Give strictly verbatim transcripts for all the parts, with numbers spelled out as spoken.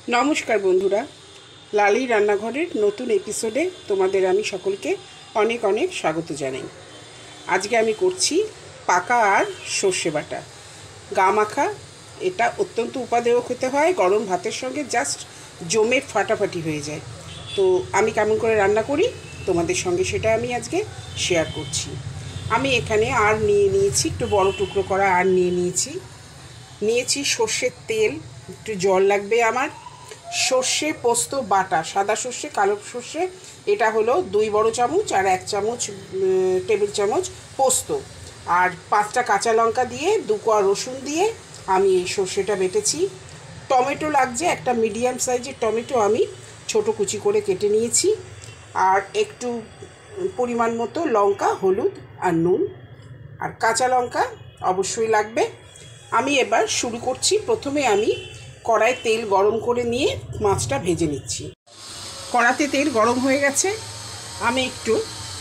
नमस्कार बंधुरा लाली रान्नाघरेर नतून एपिसोडे तुम्हादेर आमी सकलके अनेक अनेक स्वागत जानाई। आज के आमी करछि पाका आर सर्षे बाटा गा माखा। एटा अत्यंत उपादेयक होते हय, गरम भातेर संगे जास्ट जमे फाटाफाटी हये जाय। तो आमी केमन करे रान्ना करी तोमादेर संगे सेटा आमी आजके शेयार करछि। आमी एखाने आर निये नियेछि एकटु बड़ो टुकरो करा आर निये नियेछि नियेछि सर्षेर तेल, एकटु जल लागबे आमार, सर्षे पोस्तो बाटा, सादा सर्षे कालो सर्षे एटा हलो दुई बड़ो चामच और एक चामच टेबिल चामच पोस्तो और पाँचटा काँचा लंका दिए दु कोয়া रसुन दिए आमी এই सर्षेटा बेटेছি। टमेटो लागছে একটা মিডিয়াম সাইজের টমেটো আমি ছোট কুচি করে কেটে নিয়েছি আর একটু পরিমাণ মতো লঙ্কা, হলুদ আর নুন আর কাঁচা লঙ্কা অবশ্যই লাগবে। আমি এবার শুরু করছি। প্রথমে আমি কড়াই তেল গরম করে নিয়ে মাছটা ভেজে নিচ্ছি। কড়াতে তেল গরম হয়ে গেছে, আমি একটু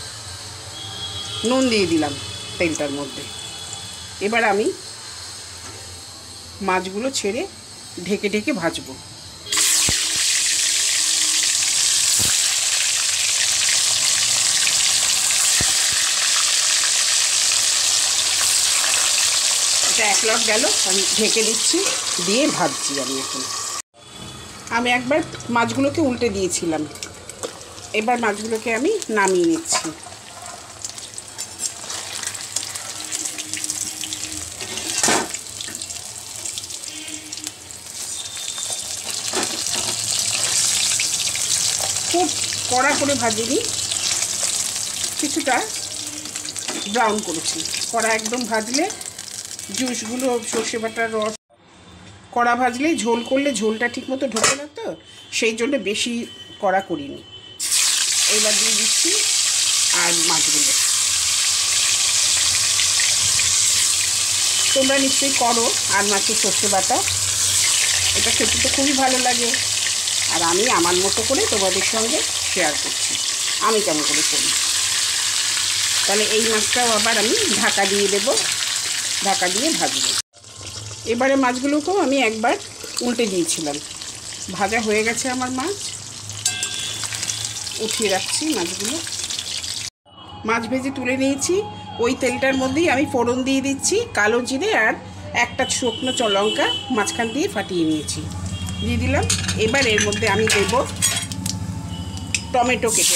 নুন দিয়ে দিলাম তেলটার মধ্যে। এবার আমি মাছগুলো ছেড়ে ঢেকে ঢেকে ভাজবো। এটা এক লট গেল, আমি ঢেকে দিচ্ছি, দিয়ে ভাজছি। আমি এখন আমি একবার মাছগুলোকে উল্টে দিয়েছিলাম, এবার মাছগুলোকে আমি নামিয়ে নিচ্ছি। খুব কড়া করে ভাজিনি, কিছুটা ব্রাউন করেছি। কড়া একদম ভাজলে জুসগুলো সর্ষে বাটার রস কড়া ভাজলে ঝোল করলে ঝোলটা ঠিকমতো ঢোকে না, তো সেই জন্য বেশি কড়া করিনি। এবার দিয়ে দিচ্ছি আর মাছগুলো। তোমরা নিশ্চয়ই করো আর মাছের সর্ষে বাটা, এটা খেতে তো খুবই ভালো লাগে। আর আমি আমার মতো করে তোমাদের সঙ্গে শেয়ার করছি আমি কেমন করে করি। তাহলে এই মাছটাও আবার আমি ঢাকা দিয়ে দেব, ঢাকা দিয়ে ভাজবো। এবারে মাছগুলোকেও আমি একবার উল্টে দিয়েছিলাম। ভাজা হয়ে গেছে আমার মাছ, উঠিয়ে রাখছি মাছগুলো। মাছ ভেজে তুলে নিয়েছি। ওই তেলটার মধ্যেই আমি ফোড়ন দিয়ে দিচ্ছি কালো জিরে আর একটা শুকনো লঙ্কা মাঝখান দিয়ে ফাটিয়ে নিয়েছি, দিয়ে দিলাম। এবার এর মধ্যে আমি দেব টমেটো কেটে।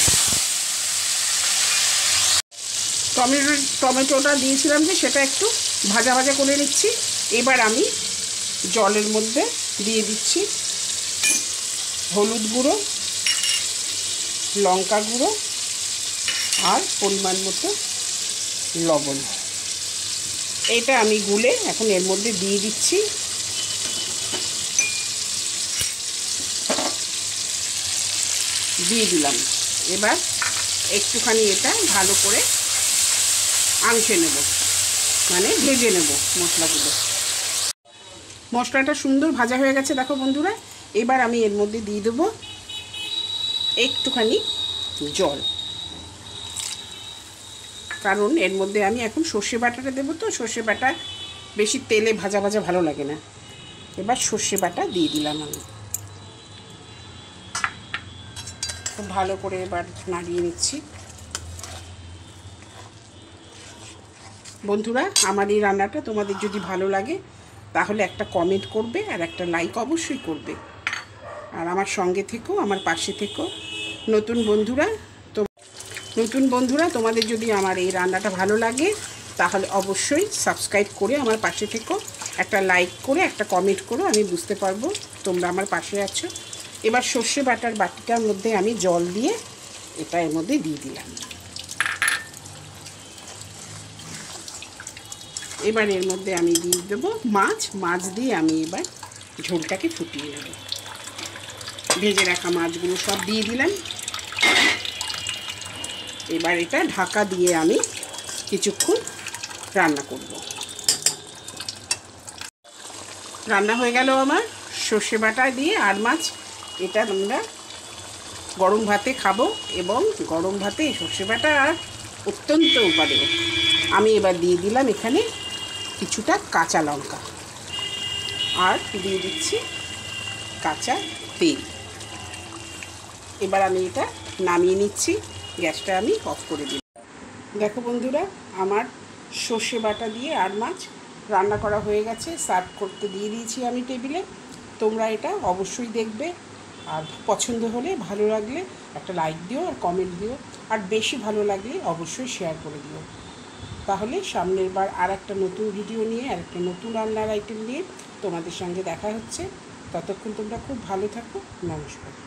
টমেটো টমেটোটা দিয়েছিলাম যে সেটা একটু ভাজা ভাজা করে নিচ্ছি। এবার আমি জলের মধ্যে দিয়ে দিচ্ছি হলুদ গুঁড়ো, লঙ্কা গুঁড়ো আর পরিমাণ মতো লবণ। এটা আমি গুলে এখন এর মধ্যে দিয়ে দিচ্ছি। দিয়ে দিলাম। এবার একটুখানি এটা ভালো করে আঁচে নেব, মানে ভেজে নেব মশলাগুলো। মশলাটা সুন্দর ভাজা হয়ে গেছে দেখো বন্ধুরা। এবার আমি এর মধ্যে দিয়ে দেবো একটুখানি জল, কারণ এর মধ্যে আমি এখন সর্ষে বাটাটা দেবো, তো সর্ষে বাটা বেশি তেলে ভাজা ভাজা ভালো লাগে না। এবার সর্ষে বাটা দিয়ে দিলাম আমি। খুব ভালো করে এবার নাড়িয়ে নিচ্ছি। বন্ধুরা আমার এই রান্নাটা তোমাদের যদি ভালো লাগে তাহলে একটা কমেন্ট করবে আর একটা লাইক অবশ্যই করবে। আর আমার সঙ্গে থেকো, আমার পাশে থেকো। নতুন বন্ধুরা তো নতুন বন্ধুরা তোমাদের যদি আমার এই রান্নাটা ভালো লাগে তাহলে অবশ্যই সাবস্ক্রাইব করে আমার পাশে থেকো, একটা লাইক করে একটা কমেন্ট করো, আমি বুঝতে পারবো তোমরা আমার পাশে আছো। এবার সর্ষে বাটার বাটিটার মধ্যে আমি জল দিয়ে এটা এর মধ্যে দিয়ে দিলাম। এবার এর মধ্যে আমি দিয়ে দেবো মাছ। মাছ দিয়ে আমি এবার ঝোলটাকে ফুটিয়ে নেব। ভেজে রাখা মাছগুলো সব দিয়ে দিলাম। এবার এটা ঢাকা দিয়ে আমি কিছুক্ষণ রান্না করব। রান্না হয়ে গেল আমার সর্ষে বাটা দিয়ে আর মাছ। এটা আমরা গরম ভাতে খাবো এবং গরম ভাতে সর্ষে বাটা আর অত্যন্ত উপাদেয়। আমি এবার দিয়ে দিলাম এখানে কিছুটা কাঁচা লঙ্কা আর দিয়ে দিচ্ছি কাঁচা তেল। এবার আমি এটা নামিয়ে নিচ্ছি, গ্যাসটা আমি অফ করে দিই। দেখো বন্ধুরা, আমার সর্ষে বাটা দিয়ে আর মাছ রান্না করা হয়ে গেছে, সার্ভ করতে দিয়ে দিয়েছি আমি টেবিলে। তোমরা এটা অবশ্যই দেখবে, আর পছন্দ হলে, ভালো লাগলে একটা লাইক দিও আর কমেন্ট দিও, আর বেশি ভালো লাগলে অবশ্যই শেয়ার করে দিও। তাহলে সামনের বার আর একটা নতুন ভিডিও নিয়ে, আর একটা নতুন রান্নার আইটেম নিয়ে তোমাদের সঙ্গে দেখা হচ্ছে। ততক্ষণ তোমরা খুব ভালো থাকো। নমস্কার।